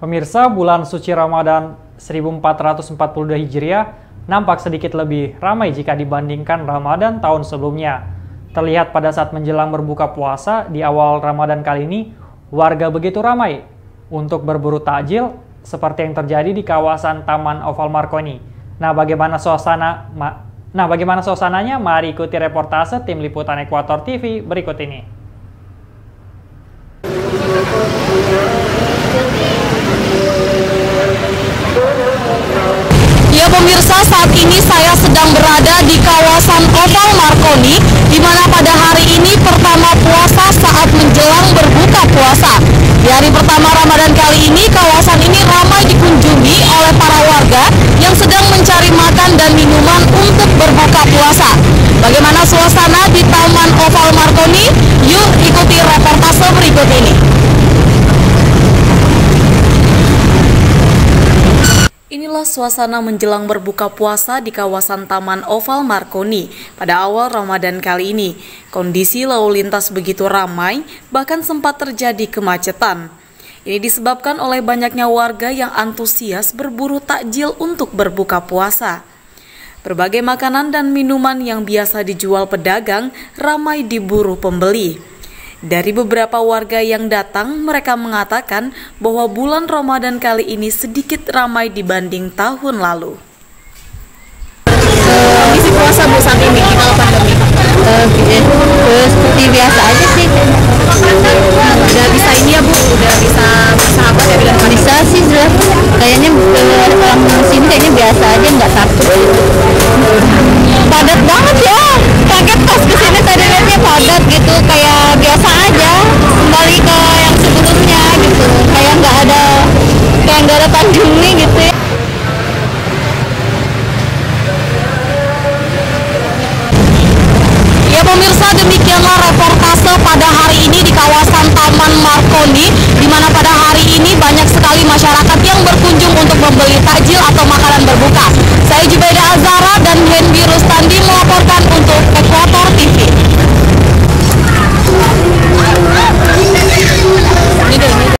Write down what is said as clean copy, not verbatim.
Pemirsa, bulan suci Ramadan 1442 Hijriah nampak sedikit lebih ramai jika dibandingkan Ramadan tahun sebelumnya. Terlihat pada saat menjelang berbuka puasa di awal Ramadan kali ini, warga begitu ramai untuk berburu takjil seperti yang terjadi di kawasan Taman Oval Marconi. Bagaimana suasananya? Mari ikuti reportase tim liputan Ekuator TV berikut ini. Ya pemirsa, saat ini saya sedang berada di kawasan Oval Marconi, di mana pada hari ini pertama puasa saat menjelang berbuka puasa. Di hari pertama Ramadan kali ini, kawasan ini ramai dikunjungi oleh para warga yang sedang mencari makan dan minuman untuk berbuka puasa. Bagaimana suasana di Taman Oval Marconi? Yuk ikuti reportase berikut ini. Inilah suasana menjelang berbuka puasa di kawasan Taman Oval Marconi pada awal Ramadan kali ini. Kondisi lalu lintas begitu ramai, bahkan sempat terjadi kemacetan. Ini disebabkan oleh banyaknya warga yang antusias berburu takjil untuk berbuka puasa. Berbagai makanan dan minuman yang biasa dijual pedagang ramai diburu pembeli. Dari beberapa warga yang datang, mereka mengatakan bahwa bulan Ramadan kali ini sedikit ramai dibanding tahun lalu. Kondisi puasa Bu saat ini di kala pandemi? Seperti biasa aja sih. Udah bisa ini ya Bu? Udah bisa bersahabat ya dengan bisa sih jelas. Kayaknya orang sini kayaknya biasa aja, nggak takut. Padat banget ya. Kaget pas kesini tadi lihatnya padat gitu, kayak biasa aja. Kembali ke yang sebelumnya gitu. Kayak nggak ada pandemi gitu ya. Ya pemirsa, demikianlah reportase pada hari ini di kawasan Taman Marconi, di mana pada hari ini banyak sekali masyarakat yang berkunjung untuk membeli takjil atau makanan berbuka. Saya Jubaida